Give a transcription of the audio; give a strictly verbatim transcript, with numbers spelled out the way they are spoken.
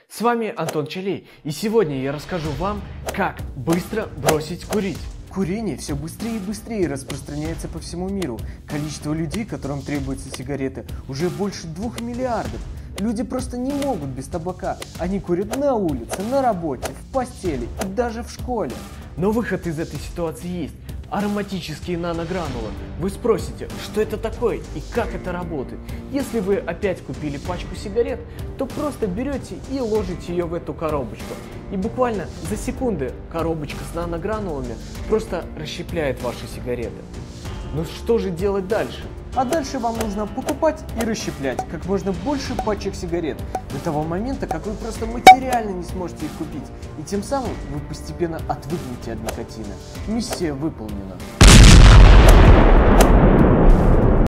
С вами Антон Чалей, и сегодня я расскажу вам, как быстро бросить курить. Курение все быстрее и быстрее распространяется по всему миру. Количество людей, которым требуются сигареты, уже больше двух миллиардов. Люди просто не могут без табака. Они курят на улице, на работе, в постели и даже в школе. Но выход из этой ситуации есть. Ароматические наногранулы. Вы спросите, что это такое и как это работает? Если вы опять купили пачку сигарет, то просто берете и ложите ее в эту коробочку. И буквально за секунды коробочка с наногранулами просто расщепляет ваши сигареты. Ну что же делать дальше? А дальше вам нужно покупать и расщеплять как можно больше пачек сигарет, до того момента, как вы просто материально не сможете их купить, и тем самым вы постепенно отвыкнете от никотина. Миссия выполнена.